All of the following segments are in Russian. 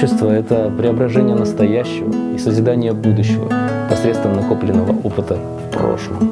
Творчество – это преображение настоящего и созидание будущего посредством накопленного опыта в прошлом.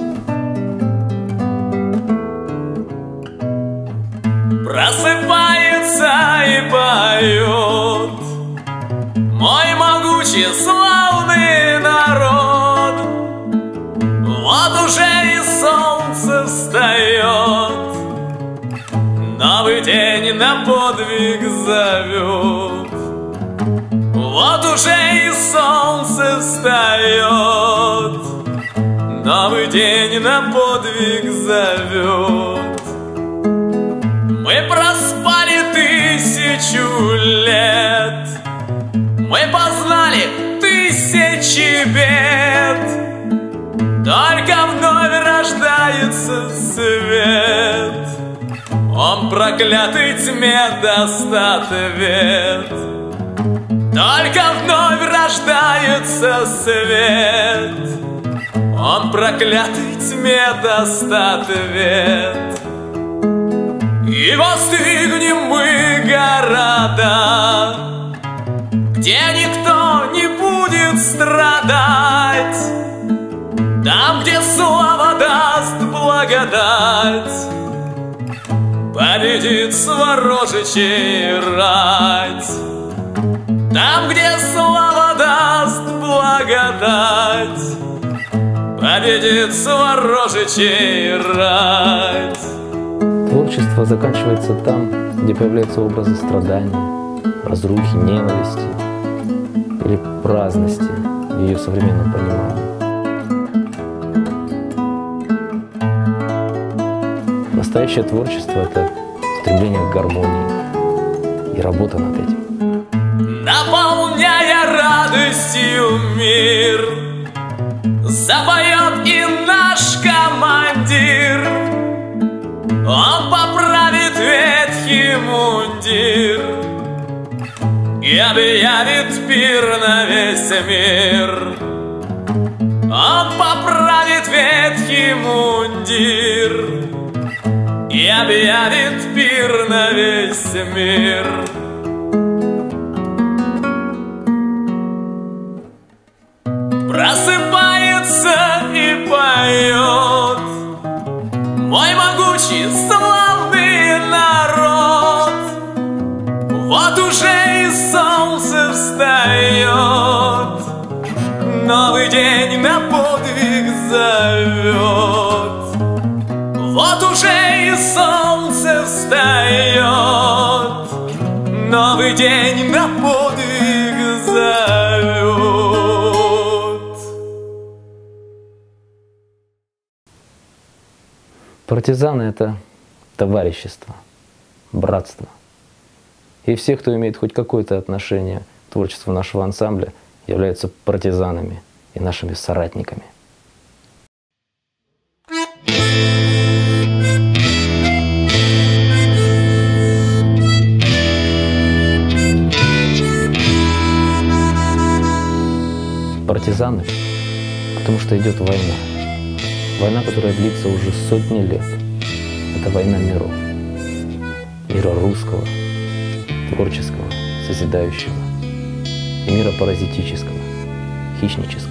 Просыпается и поет мой могучий славный народ. Вот уже и солнце встает, новый день на подвиг зовет. Вот уже и солнце встает, новый день на подвиг зовет. Мы проспали 1000 лет, мы познали 1000 бед, только вновь рождается свет. Он проклятый тьме даст ответ. Только вновь рождается свет. Он проклятый тьме даст ответ. И воздвигнем мы города, где никто не будет страдать, там, где слава даст благодать, победит сворожичей рать. Там, где слава даст благодать, победит сворожичей рать. Творчество заканчивается там, где появляются образы страдания, разрухи, ненависти или праздности в ее современном понимании. Настоящее творчество – это стремление к гармонии и работа над этим. Наполняя радостью мир, запоет и наш командир. Он поправит ветхий мундир и объявит пир на весь мир. Он поправит ветхий мундир и объявит пир на весь мир. Просыпается и поет мой могучий славный народ. Вот уже и солнце встает, новый день на подвиг зовет. Вот уже и солнце встает, новый день на подвиг зовет. Партизаны – это товарищество, братство. И все, кто имеет хоть какое-то отношение к творчеству нашего ансамбля, являются партизанами и нашими соратниками. Партизаны, потому что идет война. Война, которая длится уже сотни лет. Это война миров. Мира русского, творческого, созидающего. И мира паразитического, хищнического.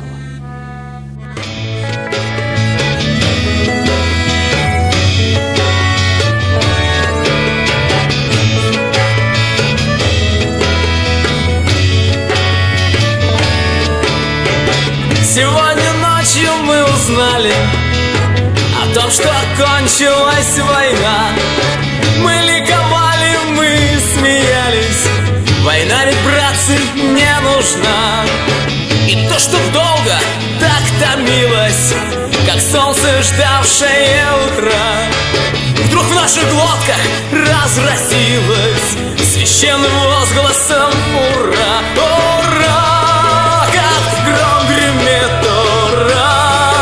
Сегодня ночью мы узнали о том, что кончилась война. Мы ликовали, мы смеялись. Война ведь, братцы, не нужна. И то, что долго так томилось, как солнце, ждавшее утра, вдруг в наших глотках разразилось священным возгласом «Ура! Ура!» Как гром гремит «Ура!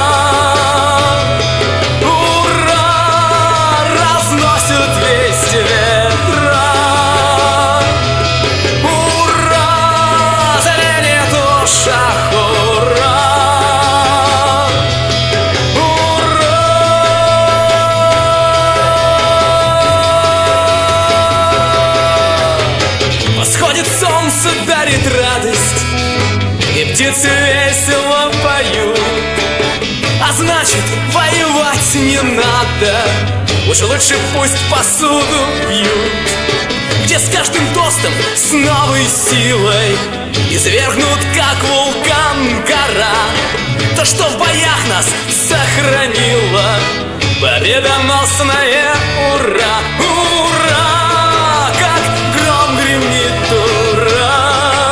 Ура!» Разносит весть ветра. «Ура!» Звенит в ушах «Ура! Ура!» Восходит солнце, да, птицы весело поют. А значит, воевать не надо, уж лучше пусть посуду пьют, где с каждым тостом с новой силой извергнут, как вулкан, гора. То, что в боях нас сохранило, победоносное ура! Ура! Как гром гремит, ура!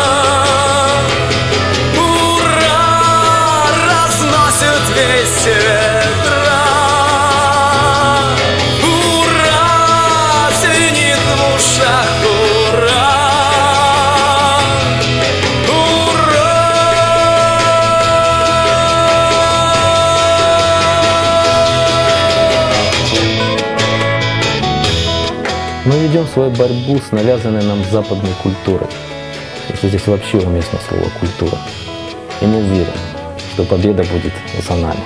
Ура! Разносит весь ветра. Ура! Звенит в ушах, ура! Мы ведем свою борьбу с навязанной нам западной культурой, если здесь вообще уместно слово «культура». И мы уверены, что победа будет за нами.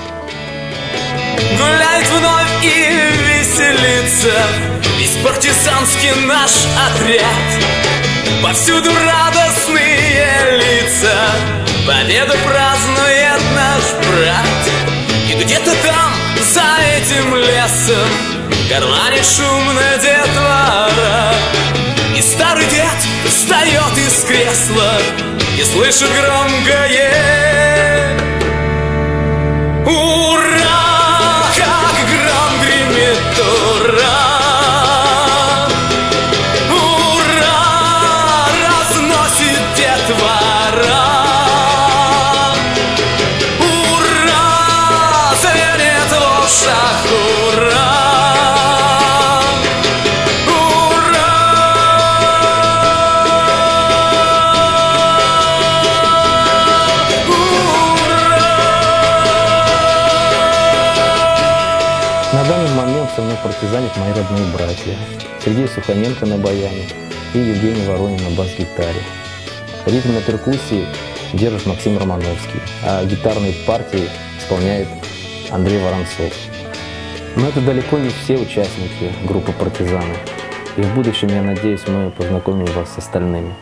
Гулять вновь и веселиться весь партизанский наш отряд. Повсюду радостные лица, победу празднует наш брат. И где-то там, за этим лесом, горланит шумно детвора. И старый дед встает из кресла и слышит громкое ура! Как гром гремит, ура! Ура! Разносит детвора. Ура! Звенит в ушах, ура! На данный момент со мной партизанят мои родные братья Сергей Суханенко на баяне и Евгений Воронин на бас-гитаре. Ритм на перкуссии держит Максим Романовский, а гитарные партии исполняет Андрей Воронцов. Но это далеко не все участники группы «Партизаны». И в будущем, я надеюсь, мы познакомим вас с остальными.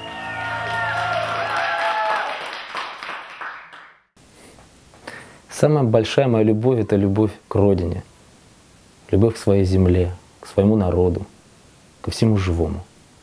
Самая большая моя любовь – это любовь к родине. Любовь к своей земле, к своему народу, ко всему живому.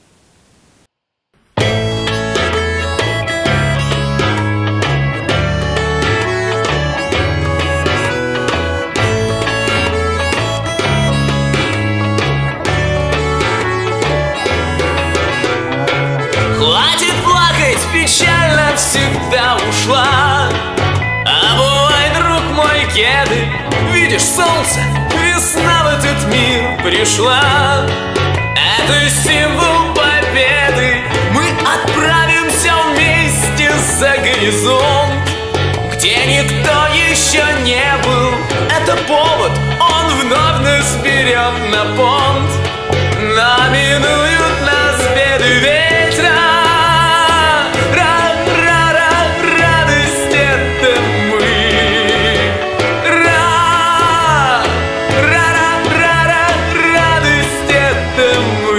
Хватит плакать, печаль навсегда ушла. Обувай, друг мой, кеды. Видишь солнце, весна в этот мир пришла. Это символ победы. Мы отправимся вместе за горизонт, где никто еще не был. Это повод, он вновь нас берет на понт. Но минуют нас беды ветра. Радость это мы. Радость это мы.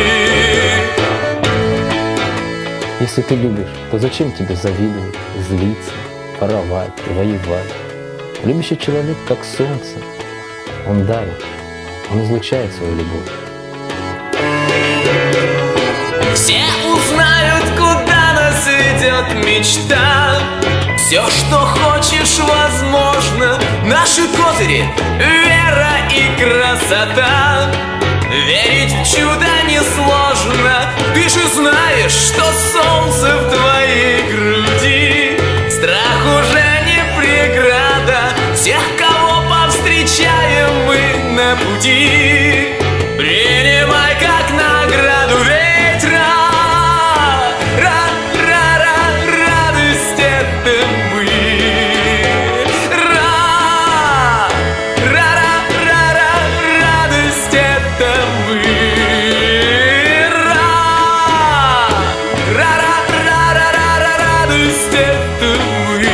Если ты любишь, то зачем тебе завидовать, злиться, воровать, воевать? Любящий человек, как солнце, он дарит, он излучает свою любовь. Все узнают, куда нас ведет мечта. Все, что хочешь, возможно. Наши козыри — вера и красота. Верить в чудо несложно. Ты же знаешь, что солнце в твоей груди. Страх уже не преграда. Всех, кого повстречаем мы на пути, принимай как награду ветра. Радость это мы. Радость это мы. Радость это мы.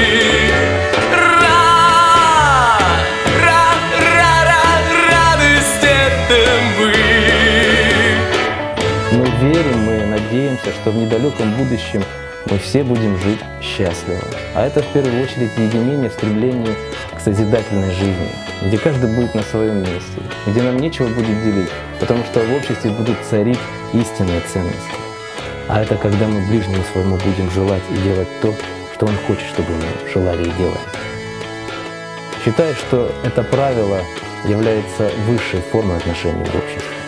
Радость это мы. Мы верим, мы надеемся, что в недалеком будущем мы все будем жить счастливо. А это в первую очередь единение в стремлении к созидательной жизни, где каждый будет на своем месте, где нам нечего будет делить, потому что в обществе будут царить истинные ценности. А это когда мы ближнему своему будем желать и делать то, что он хочет, чтобы мы желали и делали. Считаю, что это правило является высшей формой отношений в обществе.